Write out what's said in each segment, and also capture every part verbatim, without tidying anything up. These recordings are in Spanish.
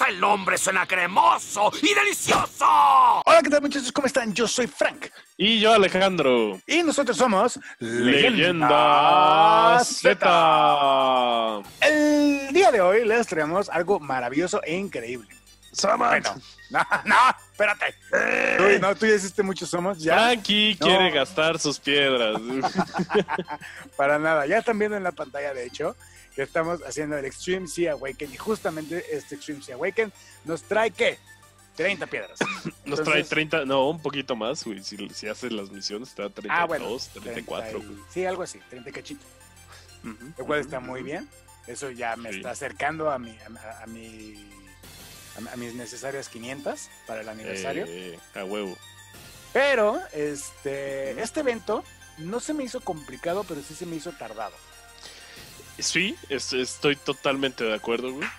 el nombre suena cremoso y delicioso. Hola, ¿qué tal, muchachos? ¿Cómo están? Yo soy Frank. Y yo, Alejandro. Y nosotros somos Leyenda Z. El día de hoy les traemos algo maravilloso e increíble. Somos. Bueno, no, no, espérate. Tú, no, tú ya hiciste muchos somos. ¿Ya? Frankie No. quiere gastar sus piedras. Para nada. Ya están viendo en la pantalla, de hecho, que estamos haciendo el Extreme Sea Awaken. Y justamente este Extreme Sea Awaken nos trae, ¿qué? treinta piedras. Nos Entonces, trae treinta, no, un poquito más, güey. Si, si haces las misiones, te da treinta y dos, Ah, bueno. treinta y cuatro, treinta y- güey. Sí, algo así, treinta cachito. Ujú, Lo cual ujú, está muy ujú. bien. Eso ya me Sí. está acercando a mi a, a mi a, a mis necesarias quinientas para el aniversario. Eh, a huevo. Pero este este evento no se me hizo complicado, pero sí se me hizo tardado. Sí, es- estoy totalmente de acuerdo, güey.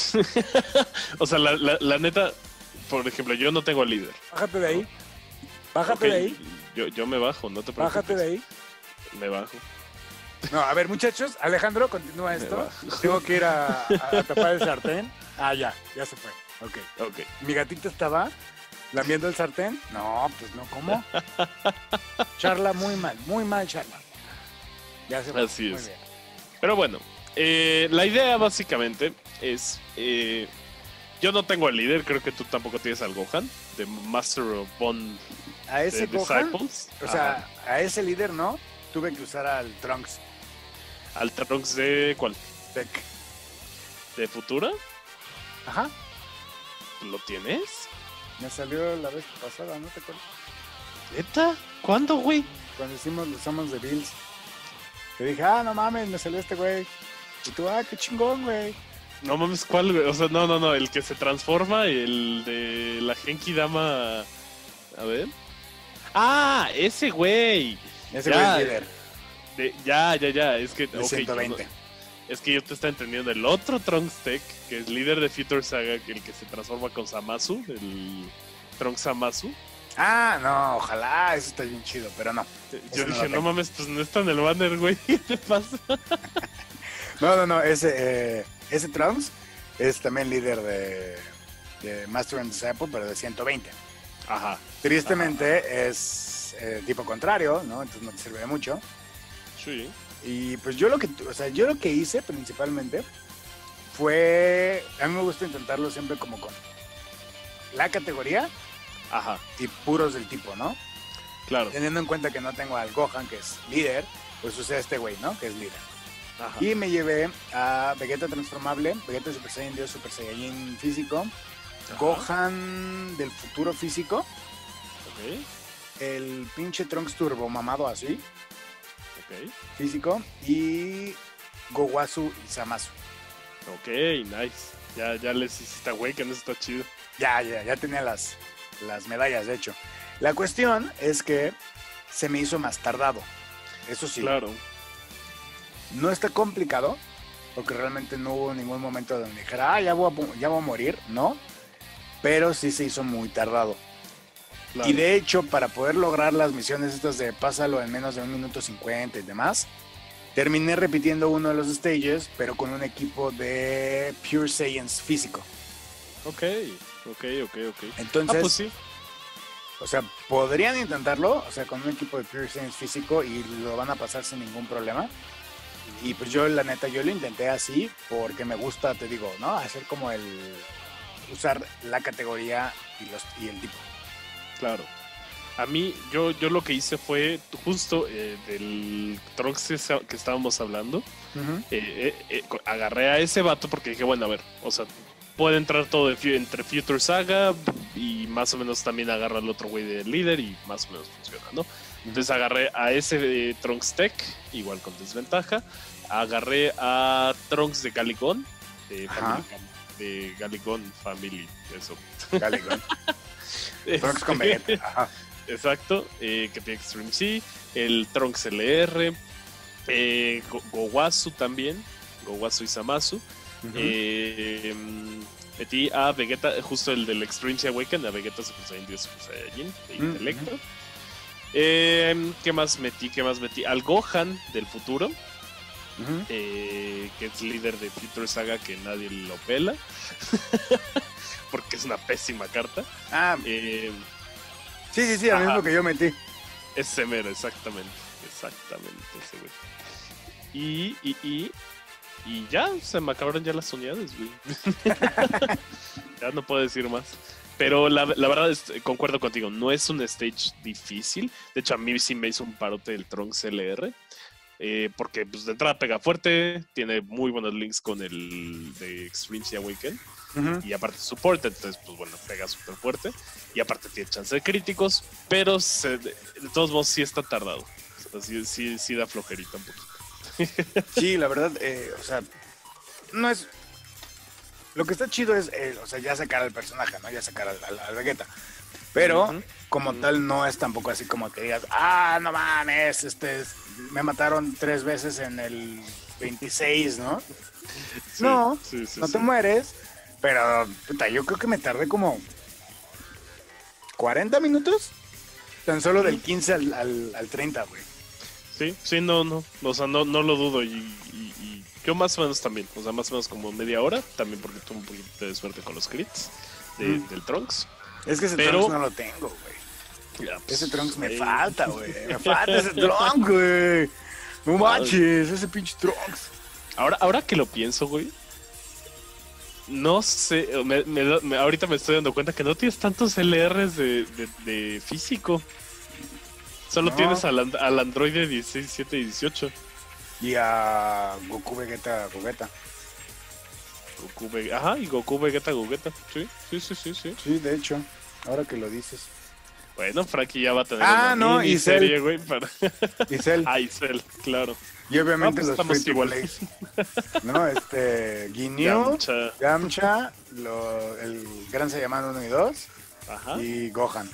O sea, la, la, la neta, por ejemplo, yo no tengo líder. Bájate de ahí. Bájate Ok, de ahí. Yo, yo me bajo, no te preocupes. Bájate de ahí. Me bajo. No, a ver, muchachos, Alejandro, continúa esto. bajo. Tengo que ir a, a- a tapar el sartén. Ah, ya, ya se fue. Ok. Ok. Mi gatita estaba lamiendo el sartén. No, pues no, ¿cómo? Charla muy mal, muy mal, Charla. Ya se fue. Así Muy es. bien. Pero bueno, eh, la idea básicamente es... eh, yo no tengo al líder, creo que tú tampoco tienes al Gohan, de Master of Bond A ese de Gohan, Disciples. o sea, a ese líder no, tuve que usar al Trunks Ajá. Al Trunks de... ¿Cuál? Tech. ¿De Futura? Ajá, ¿Lo tienes? me salió la vez pasada, ¿no te acuerdas? ¿Neta? ¿Cuándo, güey? Cuando hicimos los Somos de Bills. Te dije, ah, no mames, me salió este güey. Y tú, ah, qué chingón, güey. No mames, ¿cuál, güey? O sea, no, no, no, el que se transforma, el de la Genki Dama... A ver... ¡Ah! ¡Ese güey! Ese Ya, güey es líder, de- ya, ya, ya, es que... de ok, ciento yo veinte. no- es que yo te estaba entendiendo el otro Trunks Tech, que es líder de Future Saga, que el que se transforma con Zamasu, el Trunks Zamasu. Ah, no, ojalá, eso está bien chido, pero no. Yo Ese no dije, lo no tengo. mames, pues no está en el banner, güey, ¿qué te pasa? No, no, no, ese, eh, ese Trunks es también líder de, de Master and Disciple, pero de ciento veinte. Ajá, Tristemente es eh, tipo contrario, ¿no? Entonces no te sirve de mucho. sí. Y pues yo lo que, o sea, yo lo que hice principalmente fue, a mí me gusta intentarlo siempre como con la categoría Ajá, y puros del tipo, ¿no? claro. Teniendo en cuenta que no tengo al Gohan, que es líder, pues usé a este güey, ¿no? Que es líder. Ajá. Y me llevé a Vegeta transformable, Vegeta Super Saiyan Dios, Super Saiyajin físico, Ajá. Gohan del futuro físico, Ok, el pinche Trunks turbo mamado así, ok. físico, y Gowasu y Zamasu. Ok, nice. Ya, ya les hiciste güey, que no está chido. Ya, ya, ya tenía las, las medallas, de hecho. La cuestión es que se me hizo más tardado. Eso sí, Claro. no está complicado, porque realmente no hubo ningún momento donde dijera, ah, ya voy a, pu- ya voy a morir, ¿no? Pero sí se hizo muy tardado. claro. Y de hecho, para poder lograr las misiones estas de pásalo en menos de un minuto cincuenta y demás, terminé repitiendo uno de los stages, pero con un equipo de Pure Saiyans físico. Ok, ok, ok, ok. Entonces, Ah, pues sí. o sea, podrían intentarlo, o sea, con un equipo de Pure Saiyans físico y lo van a pasar sin ningún problema. Y pues yo, la neta, yo lo intenté así porque me gusta, te digo, ¿no? Hacer como el... usar la categoría y, los, y el tipo. Claro. A mí, yo, yo lo que hice fue justo eh, del Trunks que sa- que estábamos hablando. Ujú. eh, eh, eh, co- agarré a ese vato porque dije, bueno, a ver, o sea, puede entrar todo de fu- entre Future Saga y más o menos también agarra al otro güey de líder y más o menos funciona, ¿no? Entonces agarré a ese eh, Trunks Tech, igual con desventaja. Agarré a Trunks de Galigon, de, Ajá. Family- de Galigon Family, eso. Galegón. Trunks con Este, Vegeta. Ajá. Exacto, eh, que tiene Extreme C, el Trunks L R, eh, Go- Gowasu también, Gowasu y Zamasu. Ujú. eh, metí a Vegeta, justo el del Extreme C Awaken, a Vegeta Super Saiyan Dios, Super Saiyajin, de Ujú. Intelecto. Eh, ¿Qué más metí? ¿Qué más metí? Al Gohan del futuro. Ujú. eh, que es líder de Future Saga, que nadie lo pela. Porque es una pésima carta. Ah, Eh, sí, sí, sí, el ajá. mismo que yo metí. ese mero, exactamente. Exactamente, ese güey. Y, y, y, y ya, se me acabaron ya las unidades, güey. Ya no puedo decir más. Pero la, la verdad es, concuerdo contigo, no es un stage difícil. De hecho, a mí sí me hizo un parote el Trunks L R. Eh, porque pues, de entrada pega fuerte, tiene muy buenos links con el de Extremes y Awaken. Ujú. Y aparte support, entonces pues bueno, pega súper fuerte. Y aparte tiene chance de críticos, pero se, de, de todos modos sí está tardado. O sea, sí, sí, sí da flojerita un poquito. Sí, la verdad, eh, o sea, no es... Lo que está chido es, eh, o sea, ya sacar al personaje, ¿no? Ya sacar al, al, al Vegeta. Pero, Ujú. como Ujú. tal, no es tampoco así como que digas, ah, no mames, este, me mataron tres veces en el veintiséis, ¿no? Sí, No, sí, sí, no sí. te mueres, pero, puta, yo creo que me tardé como cuarenta minutos, tan solo del quince al, al, al treinta, güey. Sí, sí, no, no. O sea, no, no lo dudo. Y, y, y yo más o menos también. O sea, más o menos como media hora. También porque tuve un poquito de suerte con los crits de, Mm. del Trunks. Es que ese Pero- Trunks no lo tengo, güey. Ya, pues, Ese Trunks me ahí- falta, güey. Me falta ese Trunks, güey. No manches, ese pinche Trunks. Ahora, ahora que lo pienso, güey. No sé, me, me da- me- ahorita me estoy dando cuenta que no tienes tantos L Rs de, de, de físico. Solo No. tienes al, and- al androide dieciséis, diecisiete y dieciocho. Y a Goku, Vegeta, Gogeta. Goku, Ve- Ajá, y Goku, Vegeta, Gogeta. Sí, sí, sí, sí, sí. Sí, de hecho, ahora que lo dices. Bueno, Frankie ya va a tener Ah, una no, y Cell. miniserie, güey, para... Y Cell. Ah, y Cell, claro. Y obviamente No, pues los estamos free to iguales. play. No, este, Ginyu, Yamcha. Yamcha, lo, el Gran Saiyaman uno y dos Ajá, y Gohan.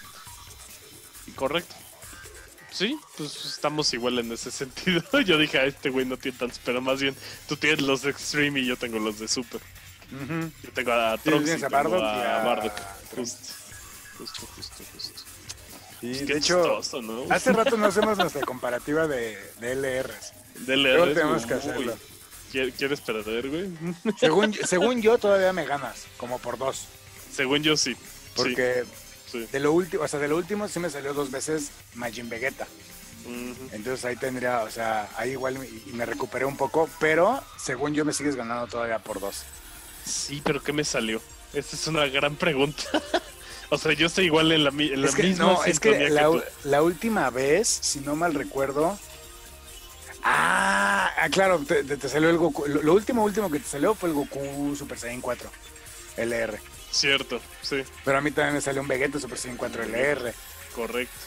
y correcto. Sí, pues estamos igual en ese sentido. Yo dije, a este güey no tiene tantos, pero más bien tú tienes los de Extreme y yo tengo los de Super. Ujú. Yo tengo a Sí, Trunks tienes y a tengo Bardock a y a Bardock. Trunks. Justo, justo, justo, justo. Sí, Pues qué de hecho, chistoso, ¿no? hace rato no hacemos nuestra comparativa de, de L Rs. Dele, Luego eres, tenemos güey, que hacerlo. uy. ¿Quieres ¿Quieres perder, güey? Según, según yo, todavía me ganas, como por dos. Según yo sí. Porque Sí, sí. de lo último, o sea, de lo último sí me salió dos veces Majin Vegeta. Ujú. Entonces ahí tendría, o sea, ahí igual me- y me recuperé un poco, pero según yo me sigues ganando todavía por dos. Sí, pero ¿qué me salió? Esta es una gran pregunta. O sea, yo estoy igual en la, mi- en la Es que, misma no, es que sintonía la, tú. la última vez, si no mal recuerdo. Ah, ah, claro, te, te- te salió el Goku. Lo, lo último, último que te salió fue el Goku Super Saiyan cuatro L R. Cierto, sí, Pero a mí también me salió un Vegeta Super Saiyan cuatro L R. correcto.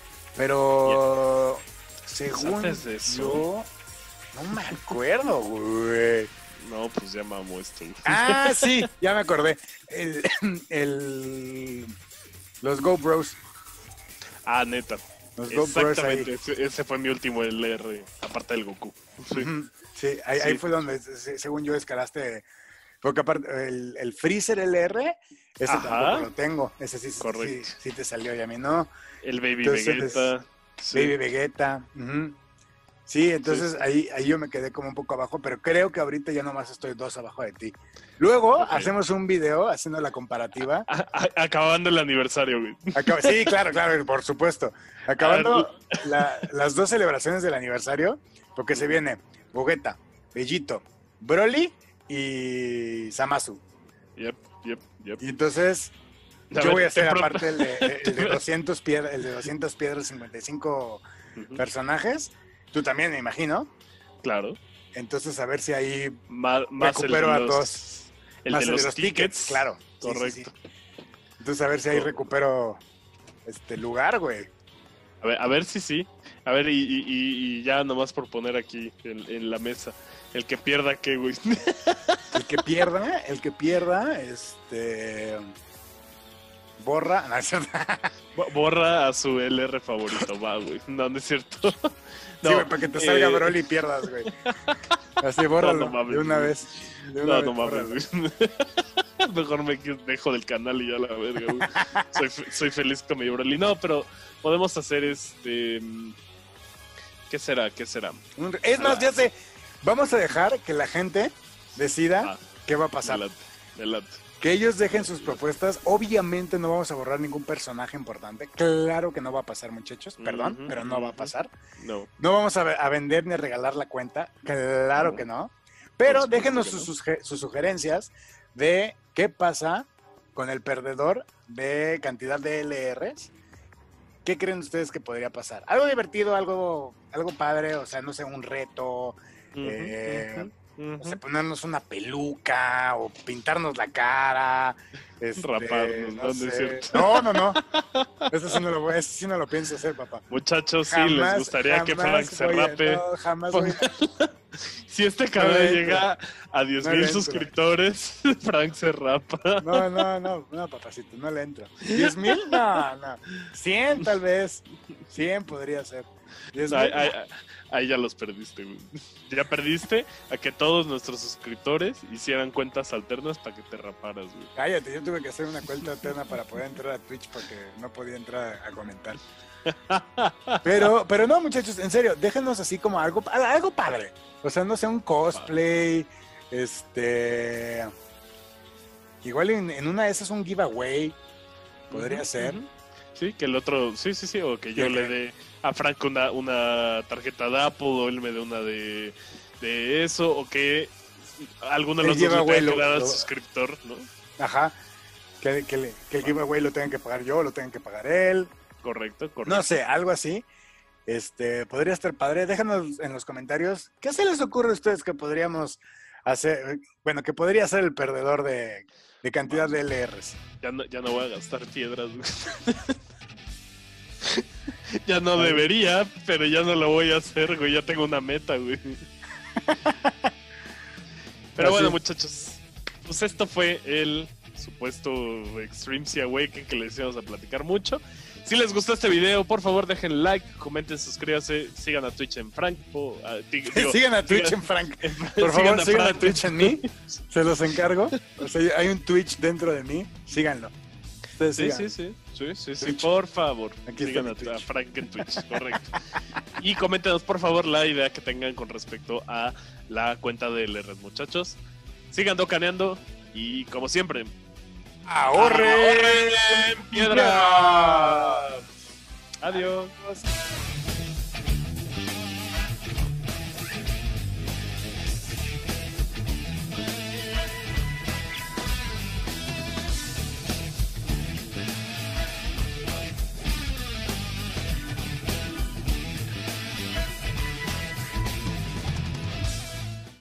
Pero según antes de eso- yo, no me acuerdo, güey. No, pues ya mamó esto. güey. Ah, sí, ya me acordé. El, el, los Go Bros. Ah, neta. Los Go Bros ahí. Exactamente, ese, ese fue mi último L R, aparte del Goku. Sí. Ujú, sí, ahí, Sí. ahí fue donde, se- según yo, escalaste. Porque aparte, el, el Freezer L R, ese Ajá. tampoco lo tengo. Ese sí, sí, Correcto. sí, sí te salió y a mí no. El Baby Entonces, Vegeta. Sí. Baby Vegeta. Ujú. Sí, entonces Ahí, ahí yo me quedé como un poco abajo, pero creo que ahorita ya nomás estoy dos abajo de ti. Luego Ok. hacemos un video haciendo la comparativa. A- a- acabando el aniversario, güey. Acaba- sí, claro, claro, por supuesto. Acabando la- las dos celebraciones del aniversario, porque se viene Gogeta, Bellito, Broly y Zamasu. Yep, yep, yep. Y entonces A yo ver, voy a hacer de pronto- aparte el de, el de doscientas piedras, el de doscientas piedras, cincuenta y cinco Ujú, personajes. Tú también, me imagino. Claro. Entonces a ver si ahí Ma- más el recupero de a los, dos. El Más de los, tickets. claro. Sí, sí, Correcto. sí. Entonces a ver si ahí Correcto. recupero este lugar, güey. A ver, a ver si sí. A ver, y, y- y- y ya nomás por poner aquí en, en la mesa. El que pierda, ¿qué, güey? El que pierda, el que pierda, este borra, no, es cierto. Bo- Borra a su L R favorito, va, güey. No, no es cierto. Sí, güey, para que te salga eh, Broly y pierdas, güey. Así, bórralo No, no mames, de una güey. vez. De una No, no vez, bórralo. mames, güey. Mejor me quedo- dejo del canal y ya la verga, güey. Soy, fe- soy feliz con mi Broly. No, pero podemos hacer este. mm, ¿Qué será? ¿Qué será? Un- Es más, ya sé, Vamos a dejar que la gente decida Ah, qué va a pasar. Delante, delante. Que ellos dejen sus propuestas. Obviamente no vamos a borrar ningún personaje importante. Claro que no va a pasar, muchachos. Perdón, Ujú, pero no va a ujú. pasar. No. No vamos a, a vender ni a regalar la cuenta. Claro No. que no. Pero supuesto déjenos que sus, no. sus, sus sugerencias de qué pasa con el perdedor de cantidad de L Rs. ¿Qué creen ustedes que podría pasar? Algo divertido, algo, algo padre, o sea, no sé, un reto. Ujú, eh, ujú, O sea, ujú. ponernos una peluca o pintarnos la cara. Este, Raparnos, no, no es sé. cierto. No, no, no. Eso sí no lo, voy- eso sí no lo pienso hacer, papá. Muchachos, sí, les gustaría que jamás Frank se voy a- rape. no, jamás voy a- Si este cabrón No le entro. llega a diez No mil le entro. suscriptores, Frank se rapa. No, no, no, no, papacito, no le entro. ¿diez mil? No, no. cien tal vez. cien podría ser. diez mil, Ahí, ahí- ahí ya los perdiste, güey. Ya perdiste a que todos nuestros suscriptores hicieran cuentas alternas para que te raparas, güey. cállate, yo tuve que hacer una cuenta alterna para poder entrar a Twitch porque no podía entrar a comentar. Pero, pero no, muchachos, en serio, déjenos así como algo, algo padre. O sea, no sé, un cosplay, este... Igual en, en una de esas un giveaway, podría Ujú, ser. ujú. Sí, que el otro, sí, sí, sí, o que yo ¿Qué, le qué? dé a Frank una, una tarjeta de Apple o él me dé una de, de eso, o que alguno de El los dos le giveaway tenga que lo- dar al lo- suscriptor, ¿no? Ajá. Que, que, le- que el giveaway lo tengan que pagar yo, lo tengan que pagar él. Correcto, correcto. No sé, algo así. Este, podría estar padre. Déjanos en los comentarios qué se les ocurre a ustedes que podríamos hacer, bueno, que podría ser el perdedor de, de cantidad de L Rs. Ya no, ya no voy a gastar piedras, güey. Ya no debería, pero ya no lo voy a hacer, güey. Ya tengo una meta, güey. Pero Así. bueno, muchachos. Pues esto fue el supuesto Extreme Sea Awakening que les íbamos a platicar mucho. Si les gustó este video, por favor dejen like, comenten, suscríbanse, sigan a Twitch en Frank. O, a- di- digo, Sigan a Twitch sigan- en Frank. en- Por favor, sigan a Frank. Twitch en mí. Se los encargo. O sea, hay un Twitch dentro de mí. Síganlo. Ustedes Sí, sigan. sí, sí, sí, sí, sí, Twitch. por favor. Aquí está Sigan mi a, Twitch. a Frank en Twitch, correcto. Y coméntenos, por favor, la idea que tengan con respecto a la cuenta de L R, muchachos. Sigan docaneando y, como siempre, ¡Ahorren! ¡ahorren piedra! Adiós.